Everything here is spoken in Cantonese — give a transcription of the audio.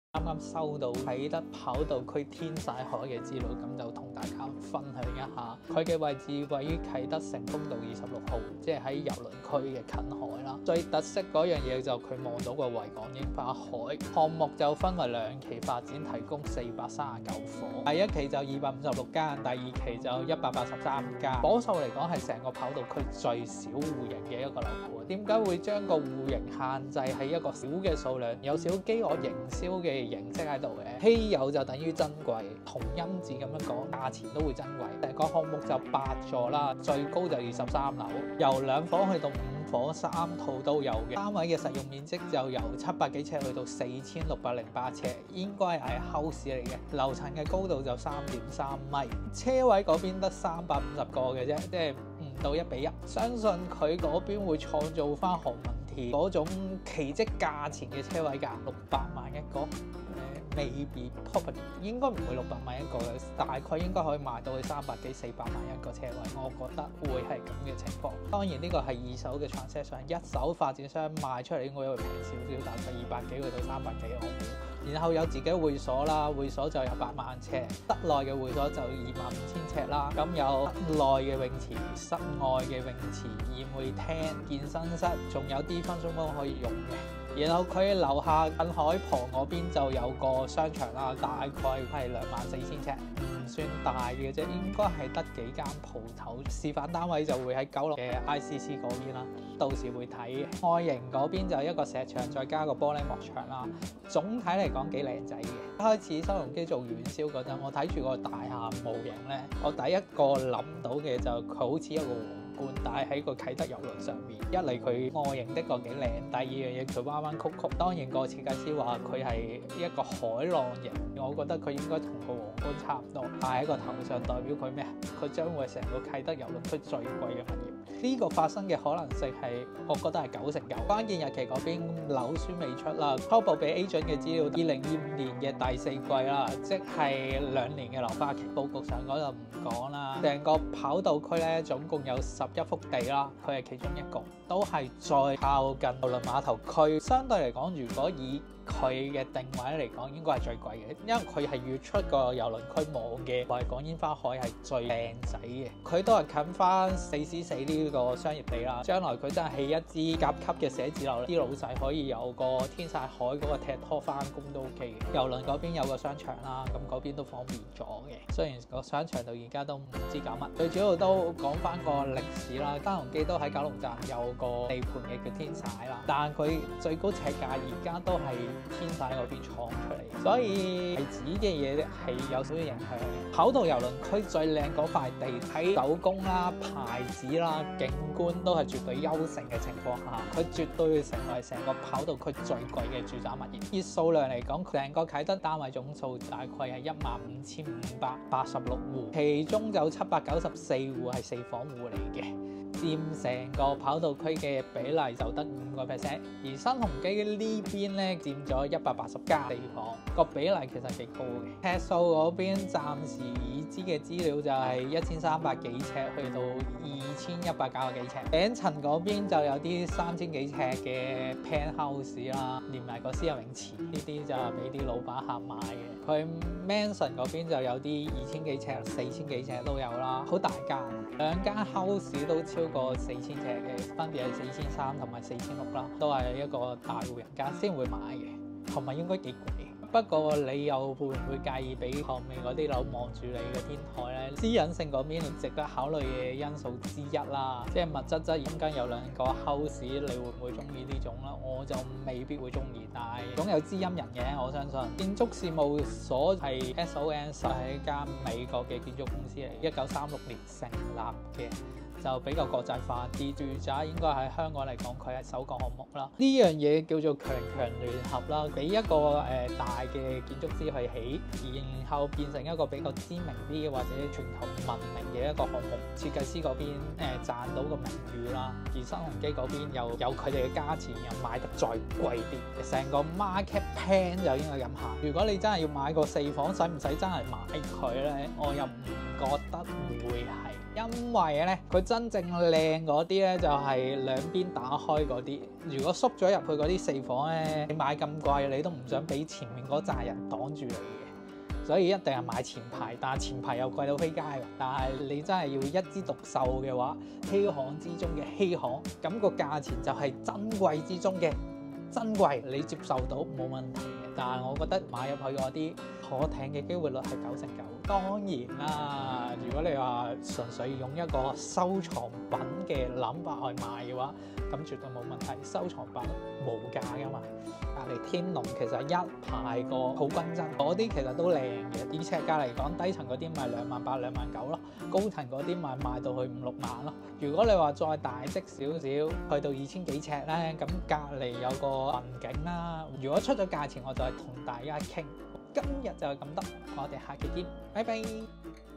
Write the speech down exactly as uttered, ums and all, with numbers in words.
啱啱收到啟德跑道區天璽海嘅資料，咁就同大家分享一下。佢嘅位置位於啟德成功道二十六號，即係喺郵輪區嘅近海啦。最特色嗰樣嘢就佢望到個維港櫻花海。項目就分為兩期發展，提供四百三十九伙。第一期就二百五十六間，第二期就一百八十三間。伙數嚟講係成個跑道區最少戶型嘅一個樓盤。點解會將個戶型限制喺一個小嘅數量，有少飢餓營銷嘅形式喺度嘅？稀有就等於珍貴，同音字咁樣講，價錢都會珍貴。成個項目就八座啦，最高就二十三樓，由兩伙去到五伙，三套都有嘅。單位嘅實用面積就由七百幾尺去到四千六百零八尺，應該係 house 嚟嘅。樓層嘅高度就三點三米，車位嗰邊得三百五十個嘅啫，即係唔到一比一。相信佢嗰邊會創造翻何文田嗰種奇蹟價錢嘅車位價，六百萬一個。未必 property 應該唔會六百萬一個嘅，大概應該可以賣到去三百幾四百萬一個車位，我覺得會係咁嘅情況。當然呢個係二手嘅 transaction，一手發展商賣出嚟應該會平少少，大概二百幾去到三百幾我估。然後有自己會所啦，會所就有八萬尺，室內嘅會所就二萬五千尺啦。咁有室內嘅泳池、室外嘅泳池、宴會廳、健身室，仲有啲分鐘都可以用嘅。然後佢樓下近海旁嗰邊就有個商場啦，大概係兩萬四千尺，唔算大嘅啫，應該係得幾間鋪頭。示範單位就會喺九龍嘅 I C C 嗰邊啦，到時會睇。外形嗰邊就一個石牆，再加個玻璃幕牆啦。總體嚟講幾靚仔嘅。一開始收容機做遠銷嗰陣，我睇住個大廈模型咧，我第一個諗到嘅就佢好似一個但係喺個啟德郵輪上面，一嚟佢外形的確幾靚，第二樣嘢佢彎彎曲曲。當然個設計師話佢係一個海浪形，我覺得佢應該同個皇冠差唔多，戴喺個頭上代表佢咩？佢將會成個啟德郵輪區最貴嘅物業。呢、這個發生嘅可能性係，我覺得係九成九。關鍵日期嗰邊樓書未出啦，初步俾 agent 嘅資料，二零二五年嘅第四季啦，即係兩年嘅樓花期。佈局上嗰就唔講啦。成個跑道區咧，總共有十一幅地啦，佢係其中一個，都係再靠近郵輪碼頭區。相對嚟講，如果以佢嘅定位嚟講，應該係最貴嘅，因為佢係要出個郵輪區望嘅維港煙花海係最靚仔嘅。佢都係近翻四 C 四呢個商業地啦。將來佢真係起一支甲級嘅寫字樓，啲老細可以有個天璽海嗰個踢拖翻工都 OK 嘅。郵輪嗰邊有個商場啦，咁嗰邊都方便咗嘅。雖然個商場到而家都唔知搞乜，最主要都講翻個歷史啦。嘉隆基都喺九龍站有個地盤嘅叫天璽啦，但係佢最高尺價而家都係天璽嗰邊創出嚟，所以係指嘅嘢係有少少影響。跑道郵輪區最靚嗰塊地，喺手工啦、牌子啦、景觀都係絕對優勝嘅情況下，佢絕對會成為成個跑道區最貴嘅住宅物業。以數量嚟講，成個啟德單位總數大概係一萬五千五百八十六戶，其中有七百九十四戶係四房戶嚟嘅。佔成個跑道區嘅比例就得五個 percent，而新鴻基呢邊咧佔咗一百八十間地房，個比例其實幾高嘅。尺數嗰邊暫時已知嘅資料就係一千三百幾尺去到二千一百九十幾尺，頂層嗰邊就有啲三千幾尺嘅 penthouse 啦，連埋個私人泳池，呢啲就係俾啲老闆客買嘅。佢 mansion 嗰邊就有啲二千幾尺、四千幾尺都有啦，好大間，兩間 house 都超過四千尺嘅，分別係四千三同埋四千六啦，都係一個大戶人家先會買嘅，同埋應該幾貴。不過你又會唔會介意俾後面嗰啲樓望住你嘅天台呢？私隱性嗰邊值得考慮嘅因素之一啦，即係密質質中間有兩個 house，你會唔會中意呢種啦？我就未必會中意，但係總有知音人嘅，我相信。建築事務所係 S O N， 係一間美國嘅建築公司嚟，一九三六年成立嘅。就比較國際化啲，住宅應該喺香港嚟講，佢係首個項目啦。呢樣嘢叫做強強聯合啦，俾一個誒、呃、大嘅建築師去起，然後變成一個比較知名啲或者全球聞名嘅一個項目。設計師嗰邊誒、呃、賺到個名譽啦，而新鴻基嗰邊又有佢哋嘅價錢，又賣得再貴啲。成個 market plan 就應該咁行。如果你真係要買個四房，使唔使真係買佢咧？我又唔覺得會係。 因為咧佢真正靚嗰啲咧就係兩邊打開嗰啲。如果縮咗入去嗰啲四房咧，你買咁貴，你都唔想俾前面嗰扎人擋住你嘅，所以一定係買前排。但係前排又貴到飛街㗎。但係你真係要一枝獨秀嘅話，稀罕之中嘅稀罕，咁個價錢就係珍貴之中嘅珍貴，你接受到冇問題嘅。但係我覺得買入去嗰啲可挺嘅機會率係九成九。當然啦，如果你話純粹用一個收藏品嘅諗法去買嘅話，咁絕對冇問題。收藏品無價㗎嘛。隔離天龍其實一排個好均真，嗰啲其實都靚嘅。以尺價嚟講，低層嗰啲賣兩萬八、兩萬九咯，高層嗰啲賣賣到去五六萬咯。如果你話再大隻少少，去到二千幾尺咧，咁隔離有個雲景啦。如果出咗價錢，我就係同大家傾。今日就係咁得，我哋下期見，拜拜。